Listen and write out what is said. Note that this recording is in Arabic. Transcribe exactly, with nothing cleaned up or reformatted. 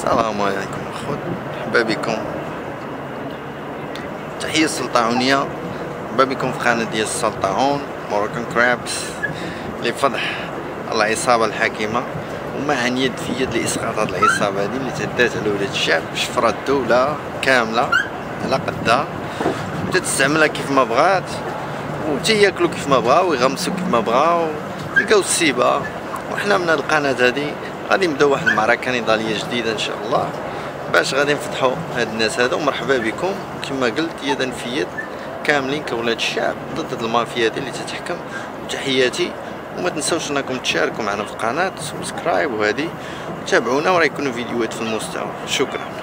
السلام عليكم اخوت، مرحبا بكم. تحية السلطعونية، مرحبا بكم في قناة ديال السلطعون موروكان كرابس لفضح العصابة الحاكمة، ومع يد في يد لإسقاط هاد العصابة هادي اللي تعدات على ولاد الشعب، شفرات الدولة كاملة على قدها، بدات تستعملها كيف ما بغات، وتياكلو كيف ما بغاو ويغمسو كيف ما بغاو، لقاو السيبة. وحنا من هاد القناة هادي غادي نبداو واحد المعركة نضالية جديدة ان شاء الله، باش غادي نفتحوا هاد الناس هادو. مرحبا بكم كما قلت، يدا في يد كاملين كولاد الشعب ضد هاد المافيا هادي اللي تتحكم. وتحياتي، وما تنساوش انكم تشاركوا معنا في القناة، سبسكرايب وهادي، تابعونا وراه يكونوا فيديوهات في المستوى. شكرا.